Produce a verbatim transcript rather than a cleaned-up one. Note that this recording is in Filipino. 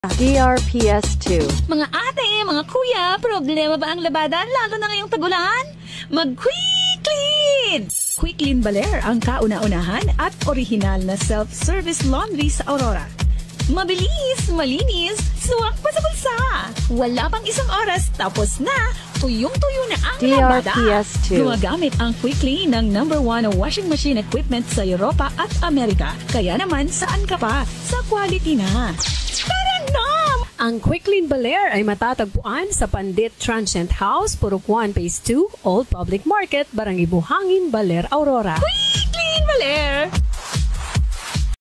D R P S two. Mga ate, mga kuya, problema ba ang labada lalo na ngayong tag-ulan? Mag-Quicklean! Quicklean Baler ang kauna-unahan at orihinal na self-service laundry sa Aurora. Mabilis, malinis, suwak pa sa bulsa. Wala pang isang oras, tapos na, tuyong-tuyo na ang D R labada. P S two. Gumagamit ang Quicklean ng number one washing machine equipment sa Europa at Amerika. Kaya naman, saan ka pa? Sa quality na. Tara na! Ang Quicklean Baler ay matatagpuan sa Pandit Transient House, Purok one, Phase two, Old Public Market, Barangay Buhangin, Baler, Aurora. Quicklean Baler!